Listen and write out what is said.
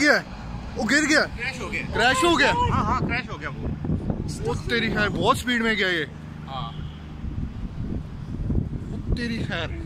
गया है, वो गिर गया, क्रैश हो गया। क्रैश हो गया। हाँ क्रैश हो गया वो तेरी खैर, बहुत स्पीड में गया ये। हाँ तेरी खैर।